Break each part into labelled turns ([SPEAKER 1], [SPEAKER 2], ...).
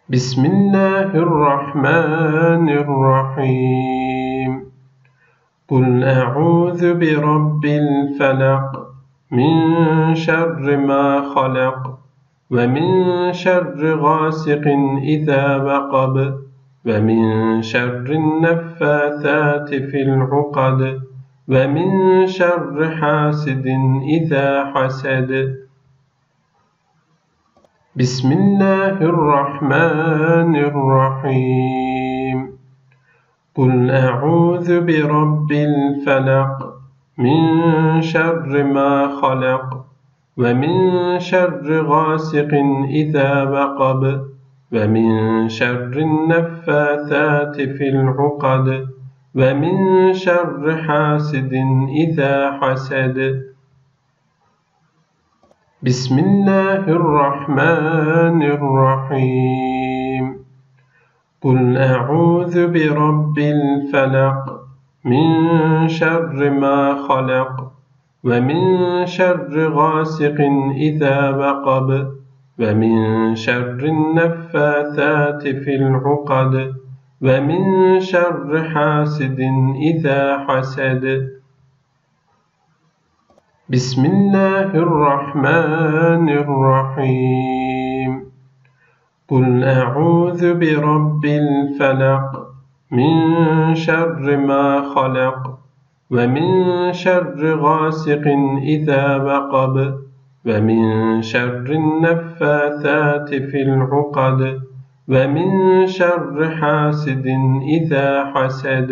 [SPEAKER 1] بسم الله الرحمن الرحيم قل أعوذ برب الفلق من شر ما خلق ومن شر غاسق إذا وقب ومن شر النفاثات في العقد ومن شر حاسد إذا حسد بسم الله الرحمن الرحيم قل أعوذ برب الفلق من شر ما خلق ومن شر غاسق إذا وقب ومن شر النفاثات في العقد ومن شر حاسد إذا حسد بسم الله الرحمن الرحيم قل أعوذ برب الفلق من شر ما خلق ومن شر غاسق إذا وقب ومن شر النفاثات في العقد ومن شر حاسد إذا حسد بسم الله الرحمن الرحيم قل أعوذ برب الفلق من شر ما خلق ومن شر غاسق إذا وقب ومن شر النفاثات في العقد ومن شر حاسد إذا حسد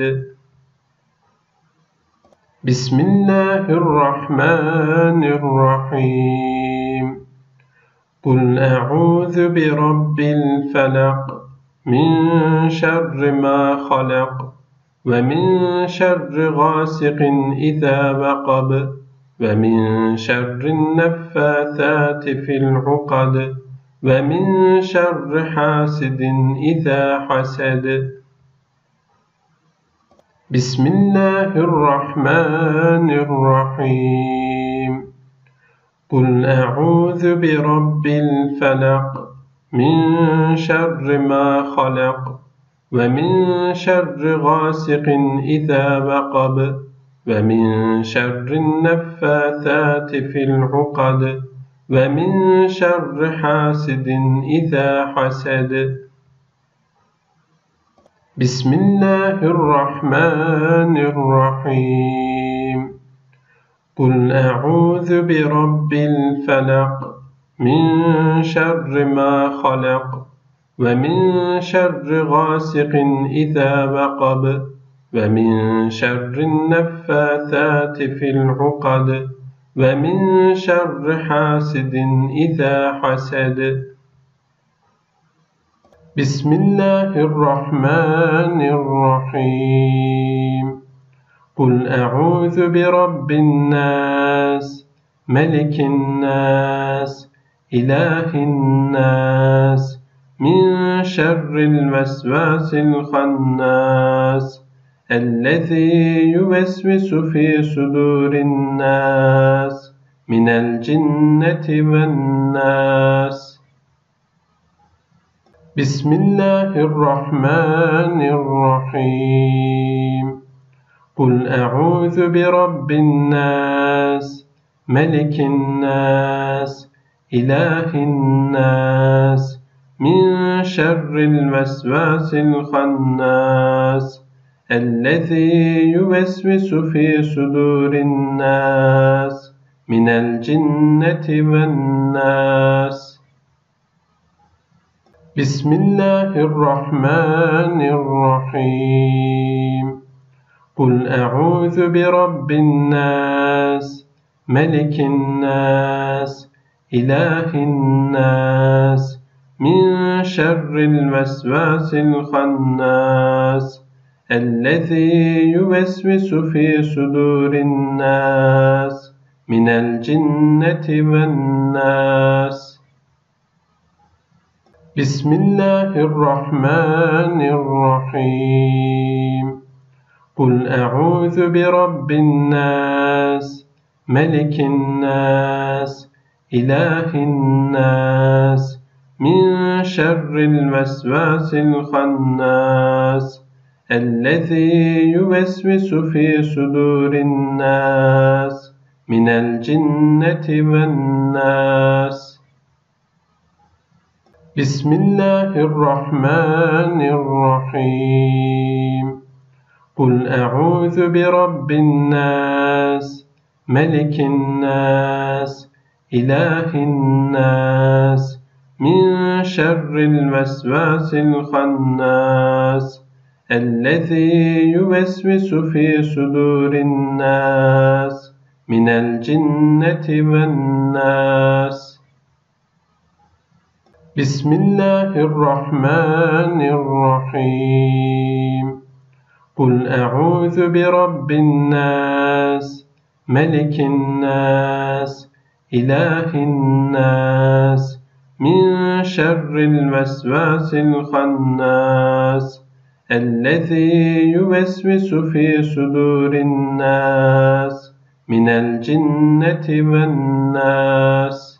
[SPEAKER 1] بسم الله الرحمن الرحيم قل أعوذ برب الفلق من شر ما خلق ومن شر غاسق إذا وقب ومن شر النفاثات في العقد ومن شر حاسد إذا حسد بسم الله الرحمن الرحيم قل أعوذ برب الفلق من شر ما خلق ومن شر غاسق إذا وقب ومن شر النفاثات في العقد ومن شر حاسد إذا حسد بسم الله الرحمن الرحيم قل أعوذ برب الفلق من شر ما خلق ومن شر غاسق إذا وقب ومن شر النفاثات في العقد ومن شر حاسد إذا حسد بسم الله الرحمن الرحيم قل أعوذ برب الناس ملك الناس إله الناس من شر الوسواس الخناس الذي يوسوس في صدور الناس من الجنة والناس بسم الله الرحمن الرحيم قل أعوذ برب الناس ملك الناس إله الناس من شر الوسواس الخناس الذي يوسوس في صدور الناس من الجنة والناس بسم الله الرحمن الرحيم قل أعوذ برب الناس ملك الناس إله الناس من شر الوسواس الخناس الذي يوسوس في صدور الناس من الجنة والناس بسم الله الرحمن الرحيم قل أعوذ برب الناس ملك الناس إله الناس من شر الوسواس الخناس الذي يوسوس في صدور الناس من الجنة والناس. بسم الله الرحمن الرحيم. قل أعوذ برب الناس ملك الناس إله الناس من شر الوسواس الخناس الذي يوسوس في صدور الناس من الجنة والناس. بسم الله الرحمن الرحيم. قل أعوذ برب الناس ملك الناس إله الناس من شر الوسواس الخناس الذي يوسوس في صدور الناس من الجنة والناس.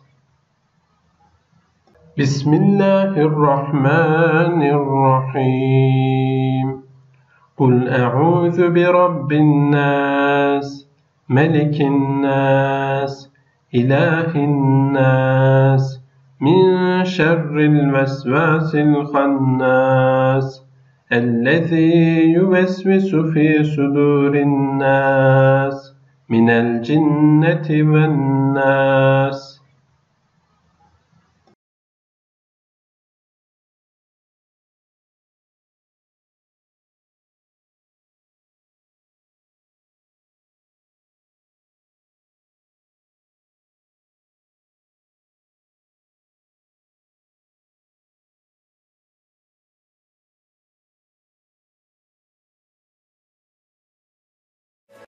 [SPEAKER 1] بسم الله الرحمن الرحيم. قل أعوذ برب الناس ملك الناس إله الناس من شر الوسواس الخناس الذي يوسوس في صدور الناس من الجنة والناس.